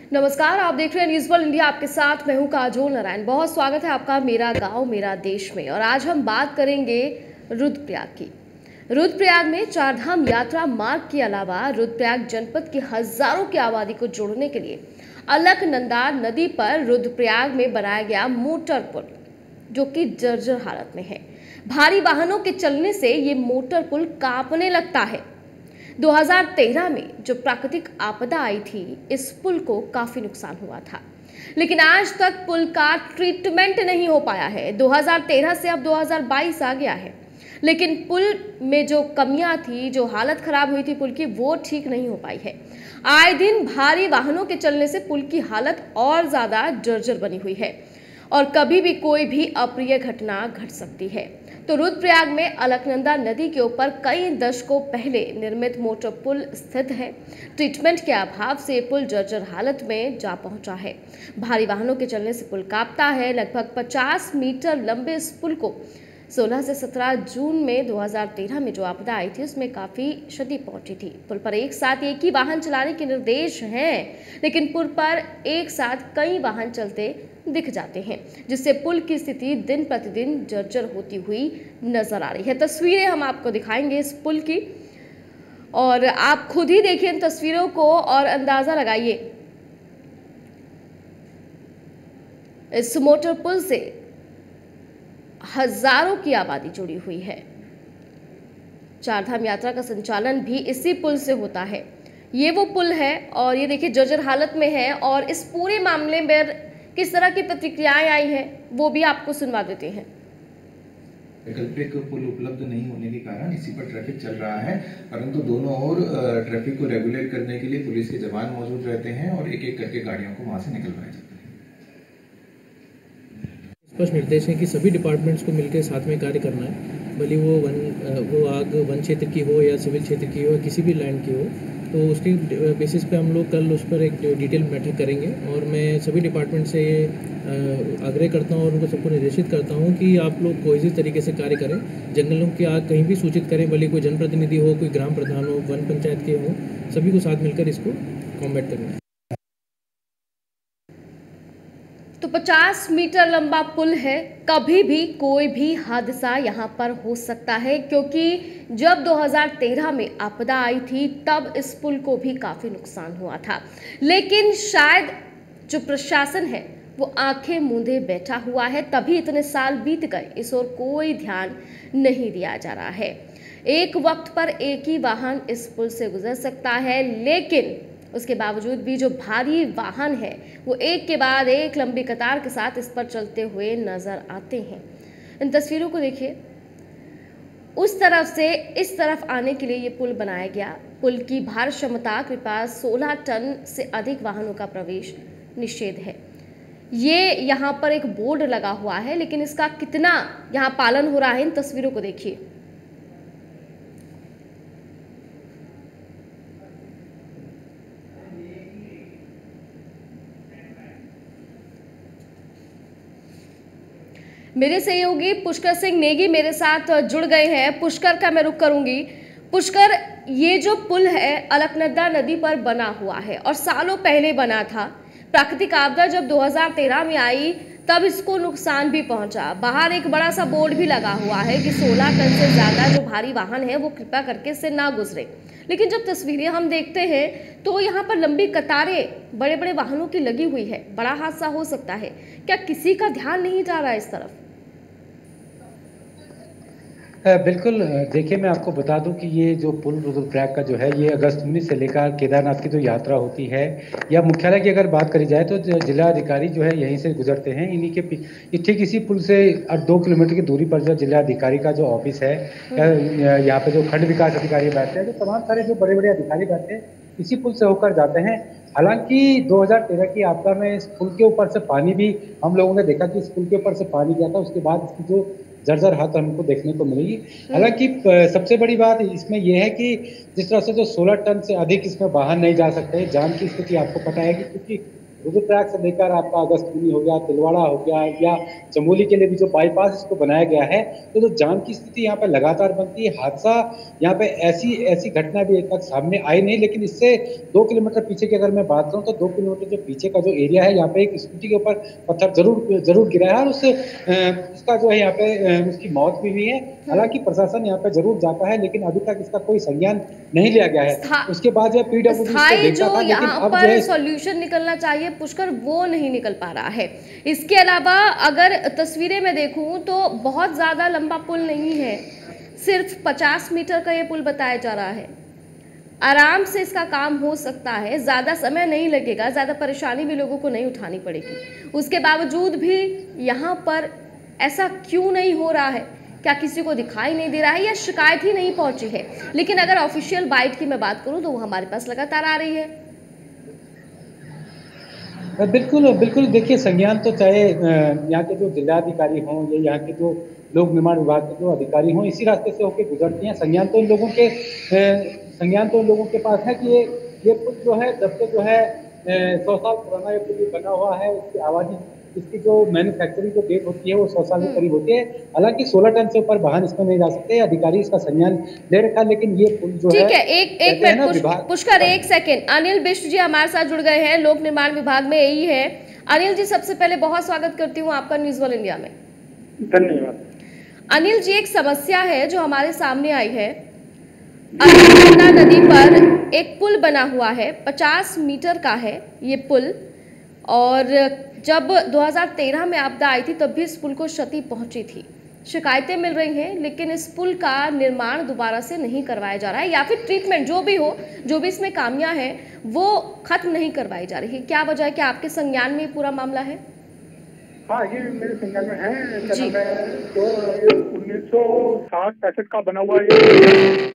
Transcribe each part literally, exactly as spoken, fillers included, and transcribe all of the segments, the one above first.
नमस्कार, आप देख रहे हैं न्यूज़ वर्ल्ड इंडिया। आपके साथ मैं हूं काजोल नारायण। बहुत स्वागत है आपका मेरा गांव मेरा देश में। और आज हम बात करेंगे रुद्रप्रयाग की। रुद्रप्रयाग में चारधाम यात्रा मार्ग के अलावा रुद्रप्रयाग जनपद की हजारों की आबादी को जोड़ने के लिए अलकनंदा नदी पर रुद्रप्रयाग में बनाया गया मोटर पुल, जो कि जर्जर हालत में है। भारी वाहनों के चलने से ये मोटर पुल कांपने लगता है। दो हज़ार तेरह में जो प्राकृतिक आपदा आई थी, इस पुल को काफी नुकसान हुआ था, लेकिन आज तक पुल का ट्रीटमेंट नहीं हो पाया है। दो हज़ार तेरह से अब दो हज़ार बाईस आ गया है, लेकिन पुल में जो कमियां थी, जो हालत खराब हुई थी पुल की, वो ठीक नहीं हो पाई है। आए दिन भारी वाहनों के चलने से पुल की हालत और ज्यादा जर्जर बनी हुई है और कभी भी कोई भी अप्रिय घटना घट सकती है। तो रुद्रप्रयाग में अलकनंदा नदी के ऊपर कई दशकों पहले निर्मित मोटर पुल स्थित है। ट्रीटमेंट के अभाव से पुल जर्जर हालत में जा पहुंचा है। भारी वाहनों के चलने से पुल कांपता है। लगभग पचास मीटर लंबे इस पुल को सोलह से सत्रह जून में दो हज़ार तेरह में जो आपदा आई थी, उसमें काफी क्षति पहुंची थी। पुल पर एक साथ एक ही वाहन चलाने के निर्देश हैं, लेकिन पुल पर एक साथ कई वाहन चलते दिख जाते हैं, जिससे पुल की स्थिति दिन प्रतिदिन जर्जर होती हुई नजर आ रही है। तस्वीरें हम आपको दिखाएंगे इस पुल की, और आप खुद ही देखिए इन तस्वीरों को और अंदाजा लगाइए। इस मोटर पुल से हजारों की आबादी जुड़ी हुई है। चारधाम यात्रा का संचालन भी इसी पुल से होता है। ये वो पुल है और ये देखिए जर्जर हालत में है। और इस पूरे मामले में किस तरह की प्रतिक्रियाएं आई हैं, वो भी आपको सुनवा देते हैं। वैकल्पिक पुल उपलब्ध नहीं होने के कारण इसी पर ट्रैफिक चल रहा है, परंतु दोनों ओर ट्रैफिक को रेगुलेट करने के लिए पुलिस के जवान मौजूद रहते हैं और एक एक करके गाड़ियों को वहां से निकलवाया जाता है। स्पष्ट निर्देश है कि सभी डिपार्टमेंट्स को मिलकर साथ में कार्य करना है, भले वो वन वो आग वन क्षेत्र की हो या सिविल क्षेत्र की हो या किसी भी लैंड की हो। तो उसके बेसिस पे हम लोग कल उस पर एक डिटेल बैठक करेंगे और मैं सभी डिपार्टमेंट से आग्रह करता हूँ और उनको सबको निर्देशित करता हूँ कि आप लोग कोई भी तरीके से कार्य करें। जंगलों की आग कहीं भी सूचित करें, भले कोई जनप्रतिनिधि हो, कोई ग्राम प्रधान हो, वन पंचायत के हो, सभी को साथ मिलकर इसको कॉम्बैट करें। तो पचास मीटर लंबा पुल है, कभी भी कोई भी हादसा यहाँ पर हो सकता है, क्योंकि जब दो हज़ार तेरह में आपदा आई थी तब इस पुल को भी काफी नुकसान हुआ था। लेकिन शायद जो प्रशासन है वो आंखें मूंदे बैठा हुआ है, तभी इतने साल बीत गए, इस ओर कोई ध्यान नहीं दिया जा रहा है। एक वक्त पर एक ही वाहन इस पुल से गुजर सकता है, लेकिन उसके बावजूद भी जो भारी वाहन है वो एक के बाद एक लंबी कतार के साथ इस पर चलते हुए नजर आते हैं। इन तस्वीरों को देखिए। उस तरफ से इस तरफ आने के लिए ये पुल बनाया गया। पुल की भार क्षमता के पास सोलह टन से अधिक वाहनों का प्रवेश निषेध है। ये यहाँ पर एक बोर्ड लगा हुआ है, लेकिन इसका कितना यहाँ पालन हो रहा है, इन तस्वीरों को देखिए। मेरे सहयोगी पुष्कर सिंह नेगी मेरे साथ जुड़ गए हैं। पुष्कर का मैं रुख करूंगी। पुष्कर, ये जो पुल है अलकनंदा नदी पर बना हुआ है और सालों पहले बना था। प्राकृतिक आपदा जब दो हज़ार तेरह में आई तब इसको नुकसान भी पहुंचा। बाहर एक बड़ा सा बोर्ड भी लगा हुआ है कि सोलह टन से ज्यादा जो भारी वाहन है वो कृपया करके इससे ना गुजरे। लेकिन जब तस्वीरें हम देखते हैं तो यहाँ पर लंबी कतारें बड़े बड़े वाहनों की लगी हुई है। बड़ा हादसा हो सकता है। क्या किसी का ध्यान नहीं जा रहा है इस तरफ? बिल्कुल, देखिए मैं आपको बता दूं कि ये जो पुल रुद्रप्रयाग का जो है, ये अगस्त उन्नीस से लेकर केदारनाथ की जो यात्रा होती है या मुख्यालय की अगर बात करी जाए तो जिला अधिकारी जो है यहीं से गुजरते हैं। इन्हीं के ठीक इसी पुल से दो किलोमीटर की दूरी पर जो जिला अधिकारी का जो ऑफिस है, यहाँ पे जो खंड विकास अधिकारी बैठते हैं, जो तमाम सारे जो बड़े बड़े अधिकारी बैठते हैं, इसी पुल से होकर जाते हैं। हालांकि दो हज़ार तेरह की आपदा में इस पुल के ऊपर से पानी भी हम लोगों ने देखा कि इस पुल के ऊपर से पानी गया था, उसके बाद इसकी जो जर्जर हालत हमको देखने को मिलेगी। हालांकि सबसे बड़ी बात इसमें यह है कि जिस तरह से जो सोलह टन से अधिक इसमें वाहन नहीं जा सकते, जाम की स्थिति आपको पता है कि क्योंकि रुद्रप्रयाग से लेकर आपका अगस्त्यमुनि हो गया, तिलवाड़ा हो गया, या चमोली के लिए भी जो बाईपास इसको बनाया गया है, तो जो जाम की स्थिति यहाँ पे लगातार बनती है। हादसा यहाँ पे ऐसी ऐसी घटना भी एक तक सामने आई नहीं, लेकिन इससे दो किलोमीटर पीछे की अगर मैं बात करूँ तो दो किलोमीटर जो पीछे का जो एरिया है, यहाँ पे एक स्कूटी के ऊपर पत्थर जरूर जरूर गिरा है और उस उसका जो है यहाँ पे उसकी मौत भी हुई है। हालांकि प्रशासन यहाँ पे जरूर जाता है, लेकिन अभी तक इसका कोई संज्ञान नहीं लिया गया है। उसके बाद जो पीडब्ल्यूडी जो यहाँ पर सॉल्यूशन निकलना चाहिए पुष्कर, वो नहीं निकल पा रहा है। इसके अलावा अगर तस्वीरें में देखूं तो बहुत ज्यादा लंबा पुल नहीं है, सिर्फ पचास मीटर का ये पुल बताया जा रहा है। आराम से इसका काम हो सकता है, ज्यादा समय नहीं लगेगा, ज्यादा परेशानी भी लोगों को नहीं उठानी पड़ेगी। उसके बावजूद भी यहाँ पर ऐसा क्यों नहीं हो रहा है? क्या किसी को दिखाई नहीं दे रहा है या शिकायत ही नहीं पहुंची है? लेकिन अगर ऑफिशियल बाइट की मैं बात करूं तो वो हमारे पास लगातार आ रही है। बिल्कुल बिल्कुल, देखिए संज्ञान तो चाहे यहाँ के जो जिलाधिकारी हों या यहाँ के जो लोक निर्माण विभाग के जो अधिकारी हों, इसी रास्ते से होकर गुजरती हैं। संज्ञान तो इन लोगों के संज्ञान तो इन लोगों के पास है कि ये ये पुल जो है जब से जो है सौ साल पुराना ये पुल बना हुआ है, इसकी आबादी इसकी जो मैन्युफैक्चरिंग जो डेट होती है वो सौ साल के करीब होती है। हालांकि सोलह टन से ऊपर वाहन इसमें नहीं जा सकते, अधिकारी इसका संज्ञान ले रखा, लेकिन ये पुल जो है, ठीक है, एक एक मिनट पुष्कर, एक सेकंड। अनिल बिष्ट जी हमारे साथ जुड़ गए हैं, लोक निर्माण विभाग में यही है। अनिल जी, सबसे पहले बहुत स्वागत करती हूँ आपका न्यूज वर्ल्ड इंडिया में। धन्यवाद। अनिल जी, एक समस्या है जो हमारे सामने आई है। अलकनंदा नदी पर एक पुल बना हुआ है, पचास मीटर का है ये पुल, और जब दो हज़ार तेरह में आपदा आई थी तब भी इस पुल को क्षति पहुंची थी। शिकायतें मिल रही हैं, लेकिन इस पुल का निर्माण दोबारा से नहीं करवाया जा रहा है, या फिर ट्रीटमेंट जो भी हो, जो भी इसमें खामियां हैं वो खत्म नहीं करवाई जा रही है। क्या वजह है? क्या आपके संज्ञान में पूरा मामला है? हाँ, ये मेरे संज्ञान में है। तो उन्नीस सौ साठ पैंसठ का बना हुआ है।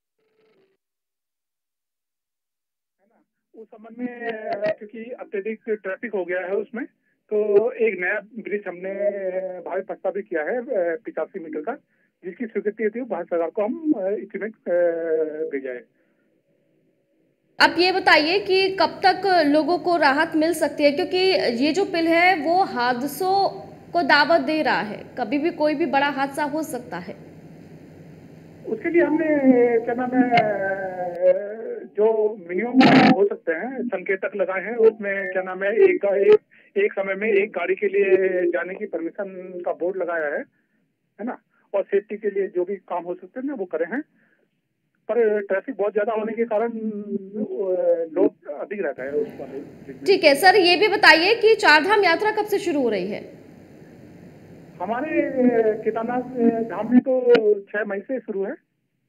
उस संबंध में क्योंकि अत्यधिक ट्रैफिक हो गया है उसमें, तो एक नया ब्रिज हमने भारत प्रस्तावित किया है पिचासी मीटर का, जिसकी स्वीकृति थी भारत सरकार को हम एस्टीमेट भेजा है। आप ये बताइए कि कब तक लोगों को राहत मिल सकती है, क्योंकि ये जो पुल है वो हादसों को दावत दे रहा है, कभी भी कोई भी बड़ा हादसा हो सकता है। उसके लिए हमने क्या नाम है जो मिनिमम हो सकते हैं संकेतक लगाए हैं, उसमें क्या नाम है एक एक एक समय में एक गाड़ी के लिए जाने की परमिशन का बोर्ड लगाया है है ना, और सेफ्टी के लिए जो भी काम हो सकते हैं ना वो करे हैं। पर ट्रैफिक बहुत ज्यादा होने के कारण लोग अधिक रहता है उस पर। ठीक है सर, ये भी बताइए कि चारधाम यात्रा कब से शुरू हो रही है? हमारे केदारनाथ धाम में तो छह मई से शुरू है।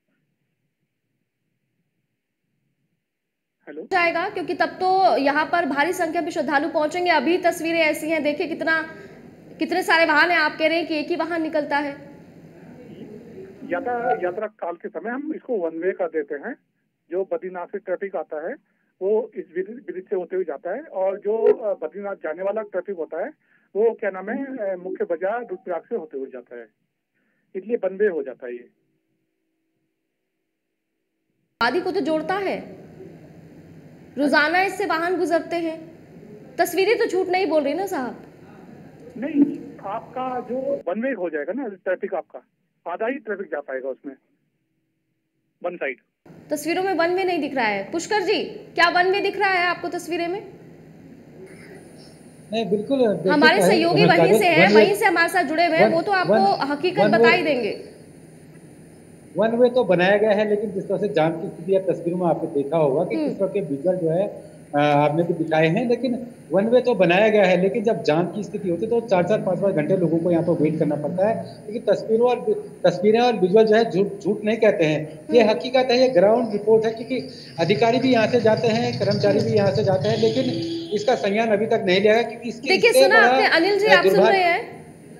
हेलो जाएगा, क्योंकि तब तो यहाँ पर भारी संख्या में श्रद्धालु पहुंचेंगे। अभी तस्वीरें ऐसी हैं, देखिए कितना कितने सारे वाहन हैं। आप कह रहे हैं कि एक ही वाहन निकलता है। यात्रा यात्रा काल के समय हम इसको वन वे कर देते हैं। जो बद्रीनाथ से ट्रैफिक आता है वो इस ब्रिज से होते हुए जाता है, और जो बद्रीनाथ जाने वाला ट्रैफिक होता है वो क्या नाम है मुख्य बाजार रुद्रप्रयाग से होते हुए जाता है, इसलिए वन वे हो जाता है। ये आदि को तो जोड़ता है, रोजाना इससे वाहन गुजरते हैं। तस्वीरें तो झूठ नहीं बोल रही ना साहब? नहीं, आपका जो वन वे हो जाएगा ना ट्रैफिक, आपका आधा ही ट्रैफिक जा पाएगा उसमें वन साइड। तस्वीरों में वन वे नहीं दिख रहा है। पुष्कर जी, क्या वन वे दिख रहा है आपको तस्वीरें में? नहीं, बिल्कुल। हमारे सहयोगी वहीं से हैं, वहीं से हमारे साथ जुड़े हुए हैं, वो तो आपको हकीकत बता ही देंगे। वन वे तो बनाया गया है, लेकिन जिस तरह से जाम की स्थिति है तस्वीरों में आपने देखा होगा कि किस तरह के विजुअल जो है आपने भी दिखाए हैं, लेकिन वन वे तो बनाया गया है, लेकिन जब जाम की स्थिति होती है तो चार चार पाँच पाँच घंटे लोगों को यहाँ पर वेट करना पड़ता है। लेकिन तस्वीरों और तस्वीरें और विजुअल जो है झूठ झूठ नहीं कहते हैं, ये हकीकत है, ये ग्राउंड रिपोर्ट है। क्योंकि अधिकारी भी यहाँ से जाते हैं, कर्मचारी भी यहाँ से जाते हैं, लेकिन इसका संज्ञान अभी तक नहीं लिया गया। क्योंकि इसकी देखिए सुना आपने अनिल जी, आप सुन रहे हैं,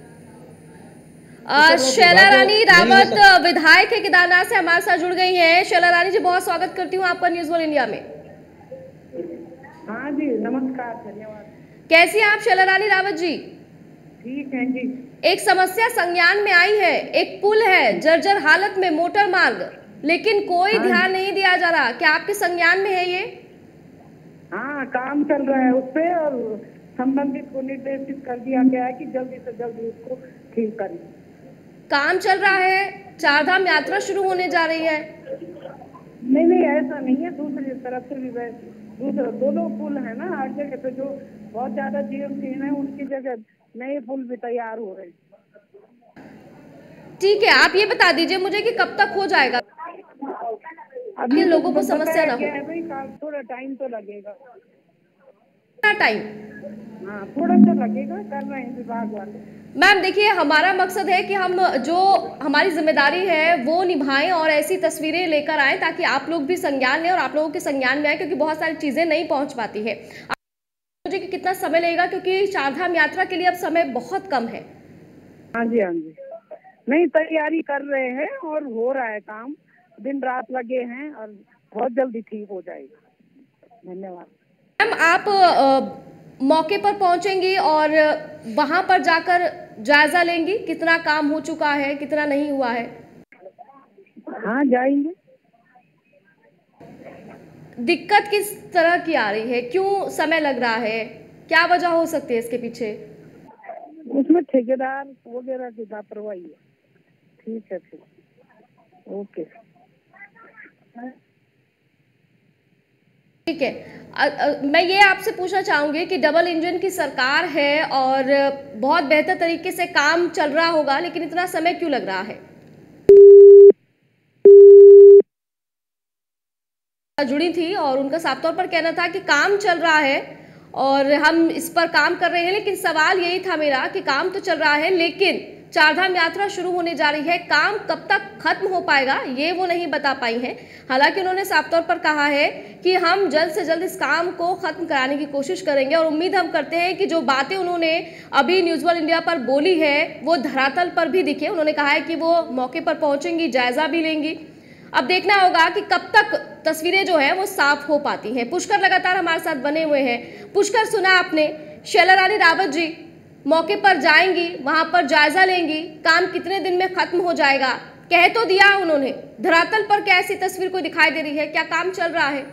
शैला रानी रावत विधायक है केदारनाथ से हमारे साथ जुड़ गई हैं। शैला रानी जी, बहुत स्वागत करती हूँ आपका न्यूज वर्ल्ड इंडिया में। हाँ जी, नमस्कार, धन्यवाद। कैसी हैं आप शैला रानी रावत जी? ठीक है जी। एक समस्या संज्ञान में आई है, एक पुल है जर्जर हालत में, मोटर मार्ग, लेकिन कोई हाँ ध्यान नहीं दिया जा रहा। क्या आपके संज्ञान में है ये? हाँ, काम चल रहा है उस पे और संबंधित को निर्देशित कर दिया गया है कि जल्दी से जल्दी उसको ठीक करें। काम चल रहा है, चारधाम यात्रा शुरू होने जा रही है। नहीं नहीं, ऐसा नहीं है, दूसरी तरफ से भी वैसे दूसरा दोनों पुल है ना, हर जगह पे जो बहुत ज्यादा जीवनहीन है उनकी जगह नए पुल भी तैयार हो रहे हैं। ठीक है, आप ये बता दीजिए मुझे कि कब तक हो जाएगा, अभी कि लोगों को तो समस्या ना हो। बताया गया है भाई, काम थोड़ा टाइम तो लगेगा। कितना टाइम? हाँ, थोड़ा सा लगेगा, कर रहे हैं विभाग वाले। मैम देखिए, हमारा मकसद है कि हम जो हमारी जिम्मेदारी है वो निभाएं और ऐसी तस्वीरें लेकर आएं ताकि आप लोग भी संज्ञान लें और आप लोगों के संज्ञान में आए, क्योंकि बहुत सारी चीज़ें नहीं पहुंच पाती है। मुझे कि कितना समय लगेगा, क्योंकि चारधाम यात्रा के लिए अब समय बहुत कम है। हाँ जी, हाँ जी, नहीं तैयारी कर रहे हैं और हो रहा है काम, दिन रात लगे हैं और बहुत जल्दी ठीक हो जाएगा। धन्यवाद। मैम आप आ, मौके पर पहुंचेंगी और वहां पर जाकर जायजा लेंगी कितना काम हो चुका है, कितना नहीं हुआ है? हाँ, जाएंगे। दिक्कत किस तरह की आ रही है, क्यों समय लग रहा है, क्या वजह हो सकती है इसके पीछे? उसमें ठेकेदार वगैरह की लापरवाही है। ठीक है, फिर ओके। ठीक है, अ, अ, मैं ये आपसे पूछना चाहूंगी कि डबल इंजन की सरकार है और बहुत बेहतर तरीके से काम चल रहा होगा, लेकिन इतना समय क्यों लग रहा है? जुड़ी थी और उनका साफ तौर पर कहना था कि काम चल रहा है और हम इस पर काम कर रहे हैं, लेकिन सवाल यही था मेरा कि काम तो चल रहा है लेकिन चारधाम यात्रा शुरू होने जा रही है, काम कब तक खत्म हो पाएगा ये वो नहीं बता पाई हैं। हालांकि उन्होंने साफ तौर पर कहा है कि हम जल्द से जल्द इस काम को खत्म कराने की कोशिश करेंगे और उम्मीद हम करते हैं कि जो बातें उन्होंने अभी न्यूज़ वर्ल्ड इंडिया पर बोली है वो धरातल पर भी दिखे। उन्होंने कहा है कि वो मौके पर पहुंचेंगी, जायजा भी लेंगी। अब देखना होगा कि कब तक तस्वीरें जो है वो साफ हो पाती हैं। पुष्कर लगातार हमारे साथ बने हुए हैं। पुष्कर, सुना आपने, शैला रानी रावत जी मौके पर जाएंगी, वहां पर जायजा लेंगी, काम कितने दिन में खत्म हो जाएगा, कह तो दिया उन्होंने, धरातल पर क्या ऐसी तस्वीर को दिखाई दे रही है, क्या काम चल रहा है?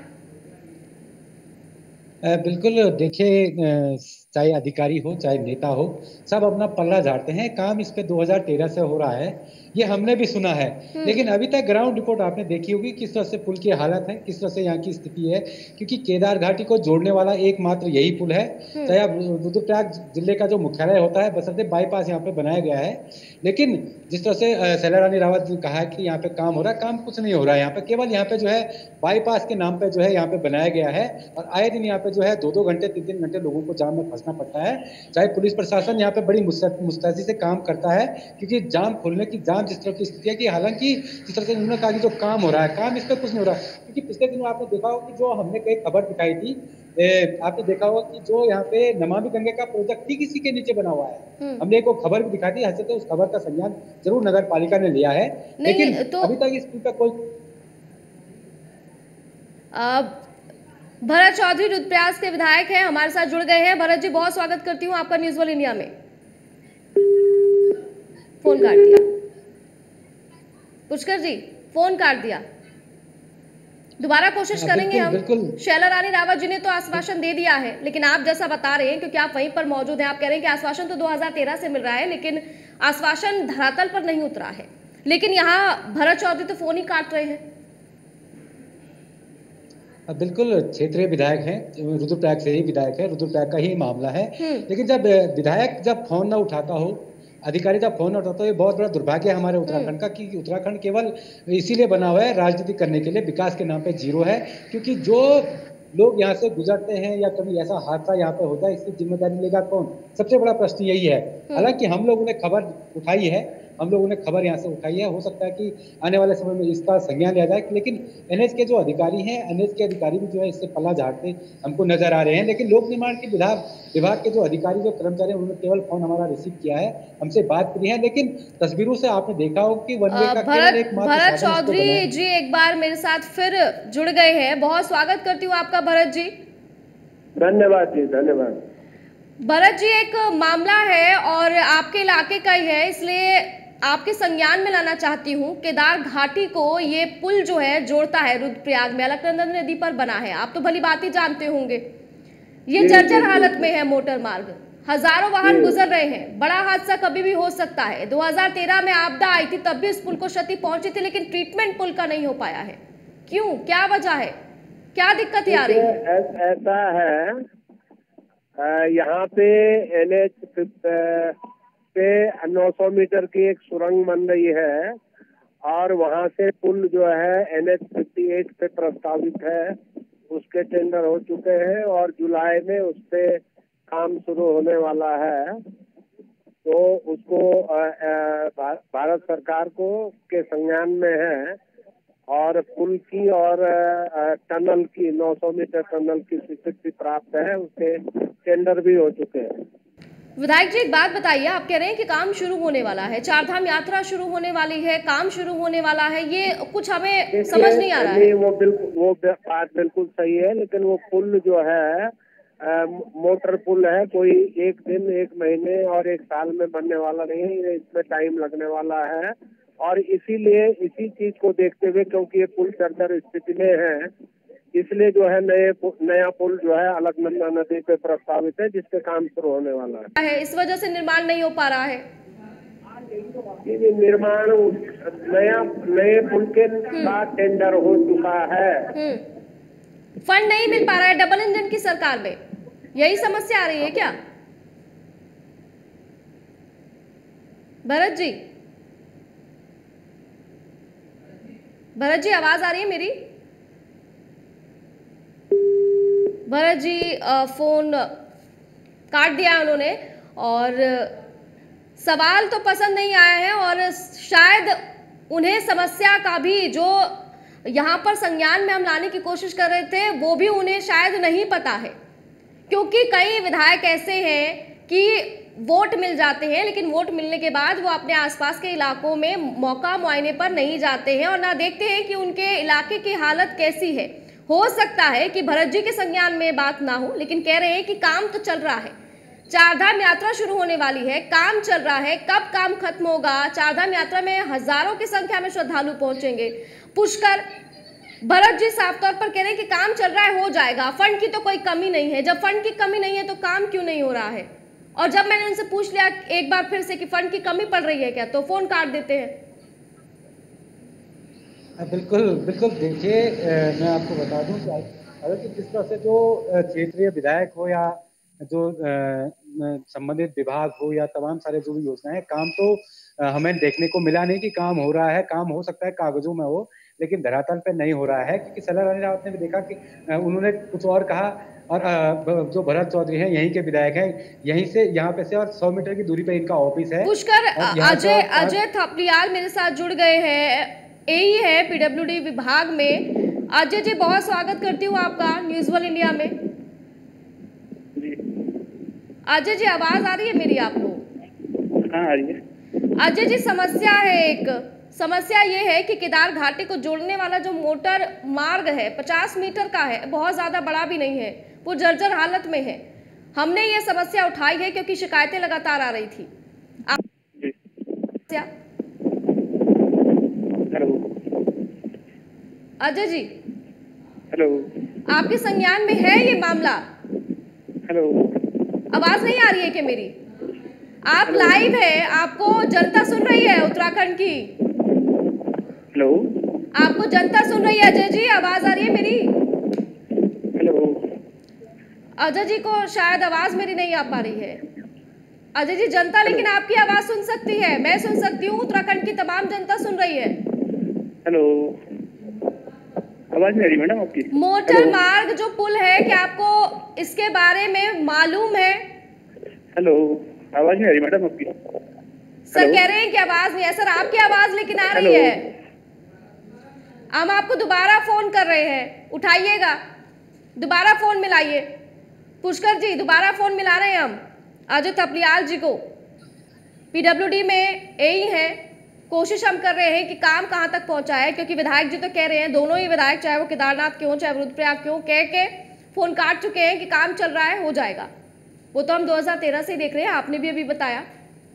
बिल्कुल, देखिए चाहे अधिकारी हो चाहे नेता हो, सब अपना पल्ला झाड़ते हैं। काम इस पे दो हज़ार तेरह से हो रहा है, ये हमने भी सुना है, लेकिन अभी तक ग्राउंड रिपोर्ट आपने देखी होगी किस तरह से पुल की हालत है, किस तरह से यहाँ की स्थिति है, क्योंकि केदार घाटी को जोड़ने वाला एकमात्र यही पुल है। चाहे अब रुद्रप्रयाग जिले का जो मुख्यालय होता है बसरते बाईपास यहाँ पे बनाया गया है, लेकिन जिस तरह से शैला रानी रावत ने कहा है कि यहाँ पे काम हो रहा है, काम कुछ नहीं हो रहा है यहाँ पे। केवल यहाँ पे जो है बाईपास के नाम पे जो है यहाँ पे बनाया गया है और आए दिन यहाँ पे जो है दो दो घंटे तीन तीन घंटे लोगों को जाम में फंसना पड़ता है। चाहे पुलिस प्रशासन यहाँ पे बड़ी मुस्तैदी से काम करता है, क्योंकि जाम खोलने की जाम जिस तरह की स्थिति है कि हालांकि जिस तरह से उन्होंने कहा कि जो काम हो रहा है, काम इस पर कुछ नहीं हो रहा है। क्योंकि पिछले दिनों आपने देखा होगा कि जो हमने एक खबर दिखाई थी, ए, आपने देखा होगा कि जो यहाँ पे नमामि गंगे का प्रोजेक्ट ठीक इसी के नीचे बना हुआ है। हमने एक खबर भी दिखाई थी, हंसते उस खबर का संज्ञान जरूर नगर पालिका ने लिया है, लेकिन तो अभी तक इस पुल का कोई भरत चौधरी रुद्रप्रयाग के विधायक हैं, हमारे साथ जुड़ गए हैं। भरत जी, बहुत स्वागत करती हूँ आपका न्यूज़ वर्ल्ड इंडिया में। फोन काट दिया पुष्कर जी, फोन काट दिया, दोबारा कोशिश करेंगे हम। शैला रानी रावत जी ने तो आश्वासन दे दिया है, लेकिन आप जैसा बता रहे हैं, क्योंकि आप वहीं पर मौजूद हैं, आप कह रहे हैं कि आश्वासन तो दो हज़ार तेरह से मिल रहा है लेकिन आश्वासन धरातल पर नहीं उतरा है। लेकिन यहाँ भरत चौधरी तो फोन ही काट रहे हैं। बिल्कुल, क्षेत्रीय विधायक हैं, रुद्रप्रयाग से ही विधायक है, रुद्रप्रयाग का ही मामला है, लेकिन जब विधायक जब फोन ना उठाता हो, अधिकारी जब फोन ना उठाता हो, ये बहुत बड़ा दुर्भाग्य है हमारे उत्तराखंड का कि उत्तराखंड केवल इसीलिए बना हुआ है राजनीति करने के लिए, विकास के नाम पे जीरो है। क्योंकि जो लोग यहाँ से गुजरते हैं या कभी ऐसा हादसा यहाँ पे होता है, इसकी जिम्मेदारी लेगा कौन? सबसे बड़ा प्रश्न यही है। हालांकि हम लोगों ने खबर उठाई है, हम लोगों ने खबर यहाँ से उठाई है, हो सकता है कि आने वाले समय में इसका संज्ञान लिया जाए, लेकिन एनएच के जो अधिकारी हैं, एनएच के अधिकारी भी जो है इससे पल्ला झाड़ते हमको नजर आ रहे हैं। लेकिन लोक निर्माण के विभाग विभाग के जो अधिकारी जो कर्मचारी हैं, उन्होंने केवल फोन हमारा रिसीव किया है, हमसे बात की है, लेकिन तस्वीरों से आपने देखा होगा कि वन वे का केवल एक मात्र भरत चौधरी जी एक बार मेरे साथ फिर जुड़ गए हैं, बहुत स्वागत करती हूँ आपका भरत जी। धन्यवाद जी, धन्यवाद। भरत जी, एक मामला है और आपके इलाके का ही है, इसलिए आपके संज्ञान में लाना चाहती हूँ। केदार घाटी को ये पुल जो है जोड़ता है रुद्रप्रयाग में, अलकनंदा नदी पर बना है। आप तो भली बात जानते होंगे, ये जर्जर हालत में है मोटर मार्ग, हजारों वाहन गुजर रहे हैं, बड़ा हादसा कभी भी हो सकता है। दो हज़ार तेरह में आपदा आई थी, तब भी इस पुल को क्षति पहुंची थी, लेकिन ट्रीटमेंट पुल का नहीं हो पाया है। क्यों, क्या वजह है, क्या दिक्कत आ रही है? ऐसा है, यहाँ पे एन एच पे नौ सौ मीटर की एक सुरंग बन रही है और वहाँ से पुल जो है एन एच अट्ठावन पे प्रस्तावित है, उसके टेंडर हो चुके हैं और जुलाई में उस पे काम शुरू होने वाला है। तो उसको भारत सरकार को के संज्ञान में है और पुल की और टनल की नौ सौ मीटर टनल की स्वीकृति प्राप्त है, उसके टेंडर भी हो चुके हैं। विधायक जी, एक बात बताइए, आप कह रहे हैं कि काम शुरू होने वाला है, चार धाम यात्रा शुरू होने वाली है, काम शुरू होने वाला है, ये कुछ हमें समझ नहीं आ रहा है। वो बिल्कुल वो बात बिल्कुल सही है, लेकिन वो पुल जो है आ, मोटर पुल है, कोई एक दिन एक महीने और एक साल में बनने वाला नहीं है, इसमें टाइम लगने वाला है। और इसीलिए इसी चीज को देखते हुए, क्योंकि ये पुल जर्जर स्थिति में है, इसलिए जो है नए नया पुल जो है अलकनंदा नदी पे प्रस्तावित है, जिसके काम शुरू होने वाला है। इस वजह से निर्माण नहीं हो पा रहा है। ये निर्माण नया नए पुल के साथ टेंडर हो चुका है, फंड नहीं मिल पा रहा है। डबल इंजन की सरकार में यही समस्या आ रही है क्या भरत जी? भरत जी, आवाज आ रही है मेरी? भरत जी फोन काट दिया उन्होंने और सवाल तो पसंद नहीं आया है और शायद उन्हें समस्या का भी जो यहाँ पर संज्ञान में हम लाने की कोशिश कर रहे थे वो भी उन्हें शायद नहीं पता है, क्योंकि कई विधायक ऐसे हैं कि वोट मिल जाते हैं, लेकिन वोट मिलने के बाद वो अपने आसपास के इलाकों में मौका मुआयने पर नहीं जाते हैं और ना देखते हैं कि उनके इलाके की हालत कैसी है। हो सकता है कि भरत जी के संज्ञान में बात ना हो, लेकिन कह रहे हैं कि काम तो चल रहा है, चारधाम यात्रा शुरू होने वाली है, काम चल रहा है, कब काम खत्म होगा? चारधाम यात्रा में हजारों की संख्या में श्रद्धालु पहुंचेंगे, पुष्कर। भरत जी साफ तौर पर कह रहे हैं कि काम चल रहा है, हो जाएगा, फंड की तो कोई कमी नहीं है। जब फंड की कमी नहीं है तो काम क्यों नहीं हो रहा है? और जब मैंने उनसे पूछ लिया एक बार फिर से कि फंड की कमी पड़ रही है क्या, तो फोन काट देते हैं। बिल्कुल बिल्कुल देखिए, मैं आपको बता दूं कि अगर कि किस तरह से जो क्षेत्रीय विधायक हो या जो संबंधित विभाग हो या तमाम सारे जो भी योजनाएं, काम तो हमें देखने को मिला नहीं कि काम हो रहा है। काम हो सकता है कागजों में हो, लेकिन धरातल पे नहीं हो रहा है। क्योंकि सलाह रानी रावत ने भी देखा कि उन्होंने कुछ और कहा और जो भरत चौधरी हैं यहीं के विधायक हैं, यहीं से यहाँ पे से और सौ मीटर की दूरी पे इनका ऑफिस है। पुष्कर, अजय अजय थपलियाल मेरे साथ जुड़ गए हैं, यही है पीडब्ल्यूडी विभाग में। अजय जी, बहुत स्वागत करती हूँ आपका न्यूज वन इंडिया में। अजय जी, आवाज आ रही है मेरी आपको? हाँ, आ रही है। अजय जी, समस्या है, एक समस्या ये है कि केदार घाटी को जोड़ने वाला जो मोटर मार्ग है पचास मीटर का है, बहुत ज्यादा बड़ा भी नहीं है, वो जर्जर हालत में है। हमने ये समस्या उठाई है क्योंकि शिकायतें लगातार आ रही थी। आप अजय जी, हेलो, आपके संज्ञान में है ये मामला? हेलो, आवाज नहीं आ रही है क्या मेरी? आप लाइव है, आपको जनता सुन रही है उत्तराखंड की। हेलो, आपको जनता सुन रही है अजय जी, आवाज आ रही है मेरी? हेलो, अजय जी को शायद आवाज मेरी नहीं आ पा रही है। अजय जी, जनता लेकिन आपकी आवाज सुन सकती है, मैं सुन सकती हूँ, उत्तराखंड की तमाम जनता सुन रही है। हेलो, आवाज नहीं आ रही मैडम आपकी? मोटर मार्ग जो पुल है, क्या आपको इसके बारे में मालूम है? हेलो, आवाज नहीं आ रही मैडम आपकी? सर कह रहे हैं कि आवाज नहीं है। सर, आपकी आवाज लेकिन आ रही है। हम आपको दोबारा फोन कर रहे हैं, उठाइएगा, दोबारा फोन मिलाइए। पुष्कर जी, दोबारा फोन मिला रहे हैं हम अजय थपलियाल जी को। पीडब्ल्यूडी में यही है, कोशिश हम कर रहे हैं कि काम कहां तक पहुंचा है, क्योंकि विधायक जी तो कह रहे हैं, दोनों ही विधायक, चाहे वो केदारनाथ के हों चाहे रुद्रप्रयाग के हों, कह के फोन काट चुके हैं कि काम चल रहा है, हो जाएगा। वो तो हम दो हज़ार तेरह से ही देख रहे हैं, आपने भी अभी बताया।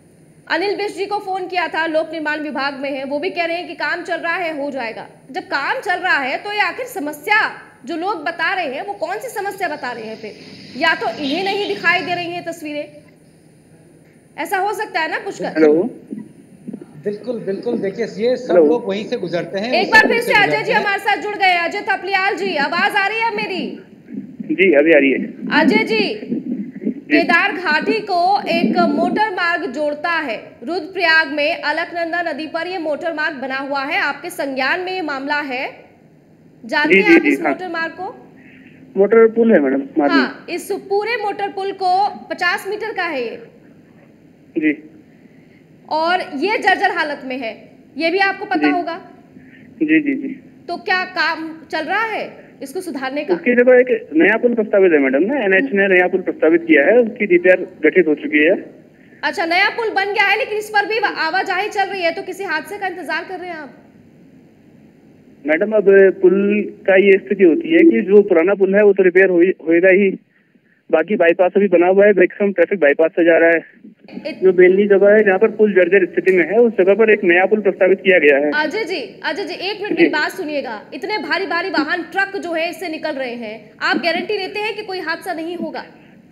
अनिल बिष्ट जी को फोन किया था, लोक निर्माण विभाग में है, वो भी कह रहे हैं कि काम चल रहा है, हो जाएगा। जब काम चल रहा है तो ये आखिर समस्या जो लोग बता रहे हैं वो कौन सी समस्या बता रहे हैं फिर? या तो इन्हें नहीं दिखाई दे रही हैं तस्वीरें, ऐसा हो सकता है ना पुष्कर? हेलो, बिल्कुल बिल्कुल, देखिए ये सब लोग वहीं से गुजरते हैं। एक बार फिर से अजय जी हमारे साथ जुड़ गए। अजय थपलियाल जी, आवाज आ रही है मेरी? जी अभी आ रही है। अजय जी, केदार घाटी को एक मोटर मार्ग जोड़ता है रुद्रप्रयाग में, अलकनंदा नदी पर ये मोटर मार्ग बना हुआ है। आपके संज्ञान में ये मामला है, जानते हैं आप इस मोटर मार्ग को? मोटर पुल है मैडम। हाँ, इस पूरे मोटर पुल को पचास मीटर का है ये जी, और ये जर्जर हालत में है, ये भी आपको पता होगा। जी जी जी। तो क्या काम चल रहा है इसको सुधारने का? उसकी जगह एक नया पुल प्रस्तावित है मैडम ना, एनएच ने नया पुल प्रस्तावित किया है, उसकी डीपीआर गठित हो चुकी है। अच्छा, नया पुल बन गया है, लेकिन इस पर भी आवाजाही चल रही है, तो किसी हादसे का इंतजार कर रहे हैं आप? मैडम अब पुल का ये स्थिति होती है कि जो पुराना पुल है वो तो रिपेयर होएगा ही, बाकी बाईपास अभी बना हुआ है, मैक्सिमम ट्रैफिक बाईपास से जा रहा है। जो बेलनी जगह है जहाँ पर पुल जर्जर स्थिति में है, उस जगह पर एक नया पुल प्रस्तावित किया गया है। अजय जी, अजय जी एक मिनट मेरी बात सुनिएगा। इतने भारी भारी वाहन, ट्रक जो है इससे निकल रहे हैं, आप गारंटी लेते हैं कि कोई हादसा नहीं होगा?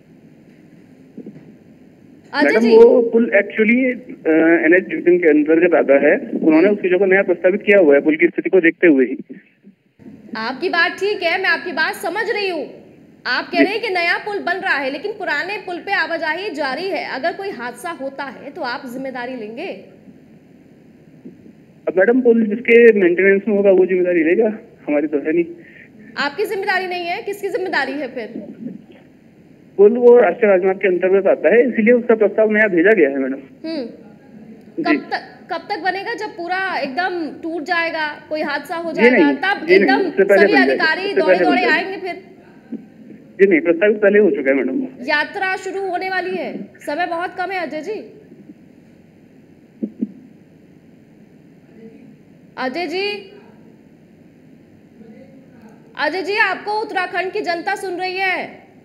मैडम वो पुल एक्चुअली एनएच डिवीजन के अंतर्गत आता है, उन्होंने उसकी जगह नया प्रस्तावित किया हुआ है पुल की स्थिति को देखते हुए ही। आपकी बात ठीक है, मैं आपकी बात समझ रही हूँ। आप कह रहे हैं कि नया पुल बन रहा है, लेकिन पुराने पुल पे आवाजाही जारी है। अगर कोई हादसा होता है तो आप जिम्मेदारी लेंगे? अब मैडम पुल जिसके मेंटेनेंस में होगा वो जिम्मेदारी लेगा, हमारी तो है नहीं। आपकी जिम्मेदारी नहीं है, किसकी जिम्मेदारी है फिर? पुल वो राष्ट्रीय राजमार्ग के अंतर्गत आता है, इसीलिए उसका प्रस्ताव नया भेजा गया है मैडम। हम्म कब तक कब तक बनेगा? जब पूरा एकदम टूट जाएगा, कोई हादसा हो जाएगा, तब एकदम सभी अधिकारी दौड़े दौड़े आएंगे फिर? जी नहीं, प्रस्तावित पहले हो चुका है मैडम। यात्रा शुरू होने वाली है, समय बहुत कम है अजय जी। अजय जी, अजय जी आपको उत्तराखंड की जनता सुन रही है।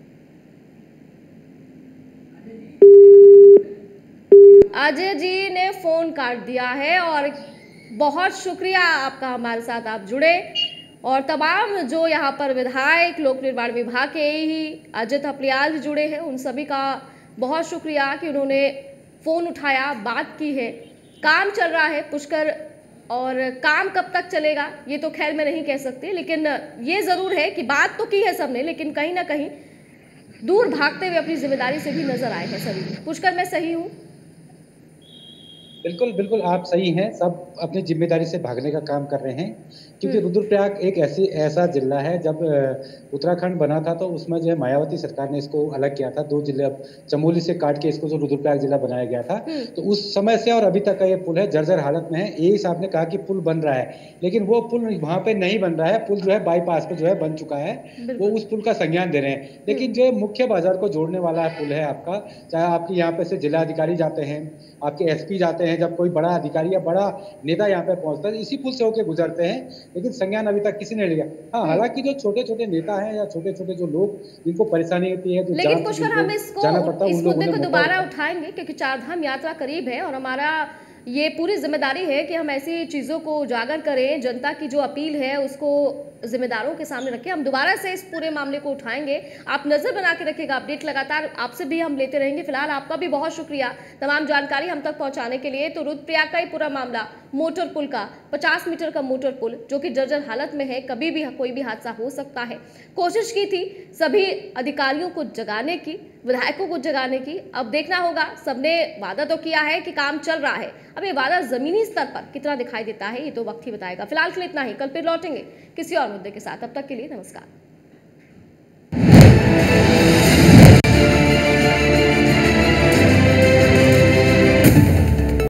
अजय जी ने फोन काट दिया है, और बहुत शुक्रिया आपका, हमारे साथ आप जुड़े। और तमाम जो यहाँ पर विधायक, लोक निर्माण विभाग के ही अजय थपलियाल जुड़े हैं, उन सभी का बहुत शुक्रिया कि उन्होंने फ़ोन उठाया, बात की है। काम चल रहा है पुष्कर, और काम कब तक चलेगा ये तो खैर मैं नहीं कह सकती, लेकिन ये ज़रूर है कि बात तो की है सबने, लेकिन कहीं ना कहीं दूर भागते हुए अपनी जिम्मेदारी से भी नजर आए हैं सभी। पुष्कर, मैं सही हूँ? बिल्कुल बिल्कुल, आप सही हैं। सब अपनी जिम्मेदारी से भागने का काम कर रहे हैं, क्योंकि रुद्रप्रयाग एक ऐसी ऐसा जिला है, जब उत्तराखंड बना था तो उसमें जो है मायावती सरकार ने इसको अलग किया था, दो जिले चमोली से काट के इसको जो रुद्रप्रयाग जिला बनाया गया था। तो उस समय से और अभी तक का ये पुल है जर्जर हालत में है। यही साहब ने कहा कि पुल बन रहा है, लेकिन वो पुल वहाँ पे नहीं बन रहा है। पुल जो है बाईपास पे जो है बन चुका है, वो उस पुल का संज्ञान दे रहे हैं। लेकिन जो मुख्य बाजार को जोड़ने वाला पुल है आपका, चाहे आपके यहाँ पे से जिलाधिकारी जाते हैं, आपके एसपी जाते हैं, जब कोई बड़ा अधिकारी या बड़ा नेता यहाँ पे पहुंचता है, इसी पुल से होके गुजरते हैं, लेकिन संज्ञान अभी तक किसी ने नहीं लिया। हाँ, हालांकि जो छोटे छोटे नेता हैं या छोटे छोटे जो लोग जिनको परेशानी होती है, जो लेकिन पुष्कर हम इसको इस मुद्दे को दोबारा उठाएंगे, क्योंकि चारधाम यात्रा करीब है और हमारा ये पूरी जिम्मेदारी है कि हम ऐसी चीज़ों को उजागर करें, जनता की जो अपील है उसको जिम्मेदारों के सामने रखें। हम दोबारा से इस पूरे मामले को उठाएंगे, आप नज़र बना के रखिएगा, अपडेट लगातार आपसे भी हम लेते रहेंगे। फिलहाल आपका भी बहुत शुक्रिया तमाम जानकारी हम तक पहुंचाने के लिए। तो रुद्रप्रयाग का ही पूरा मामला, मोटर पुल का, पचास मीटर का मोटर पुल जो कि जर्जर हालत में है, कभी भी कोई भी हादसा हो सकता है। कोशिश की थी सभी अधिकारियों को जगाने की, विधायकों को जगाने की, अब देखना होगा। सबने वादा तो किया है कि काम चल रहा है, अब ये वादा जमीनी स्तर पर कितना दिखाई देता है ये तो वक्त ही बताएगा। फिलहाल के लिए इतना ही, कल फिर लौटेंगे किसी और मुद्दे के साथ। अब तक के लिए नमस्कार।